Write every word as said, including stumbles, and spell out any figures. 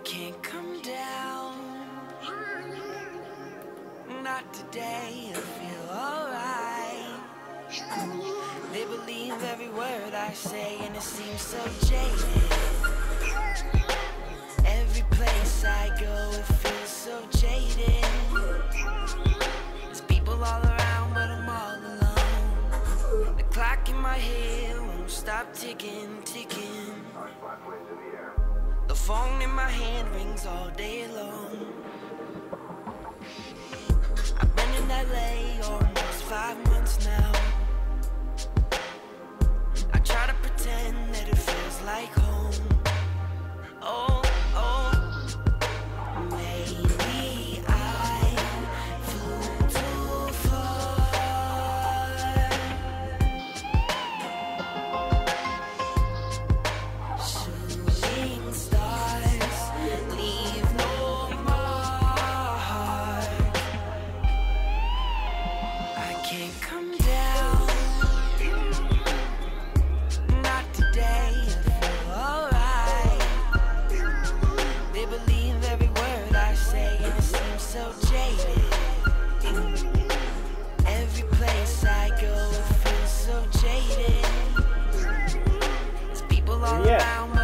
can't come down, not today. I feel alright. They believe every word I say, and it seems so jaded. Every place I go, it feels so jaded. There's people all around, but I'm all alone. The clock in my head won't stop ticking, ticking. The phone in my hand rings all day long. I've been in L A almost five months now. I try to pretend that it feels like home. Oh, oh, maybe I flew too far. Shooting stars leave no mark. I can't come down, not today. I feel alright. They believe every word I say, and it seems so jaded. Every place I go, it feels so jaded. There's people all Yeah. around.